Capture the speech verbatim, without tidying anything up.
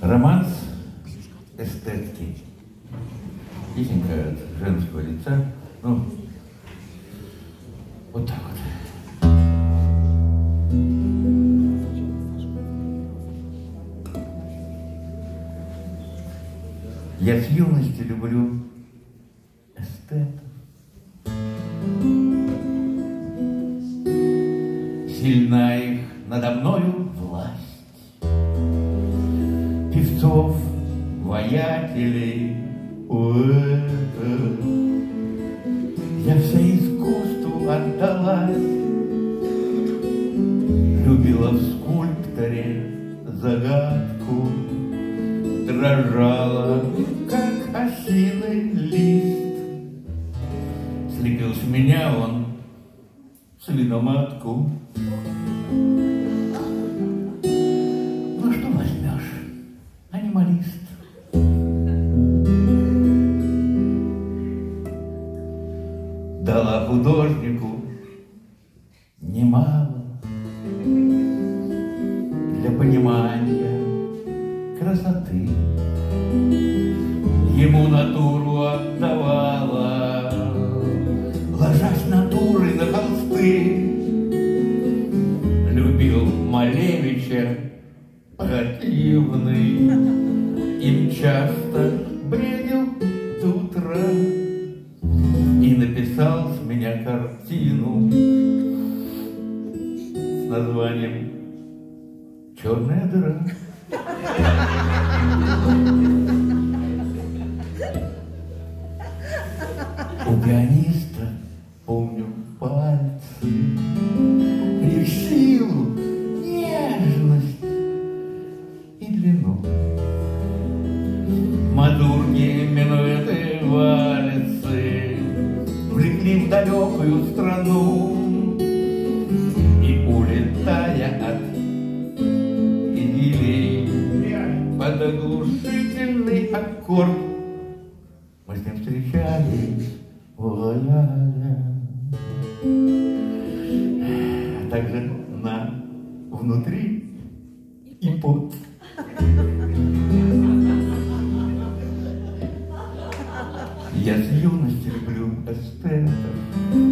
Романс эстетки. Песенка от женского лица. Ну, вот так вот. Я с юности люблю эстетов. Сильна их надо мною власть. Певцов, воятелей, поэтов. Я вся искусству отдалась. Любила в скульпторе загадку. Дрожала, как осиный лист. Слепил с меня он свиноматку. Ну что возьмешь, анималист? Дала художнику немало для понимания красоты. Ему натуру отдавала, ложась натурой на холсты. Любил Малевича противный, им часто бредил до утра. И написал с меня картину с названием «Черная дыра». У пианиста, помню, пальцы, их силу, нежность и длину. Мадурги, минуэты, вальсы влекли в далекую страну. И, улетая от идиллии под оглушительный аккорд, мы с ним встречались, ла-ля-ля. А также на внутри и под. Я с юности люблю эстетов.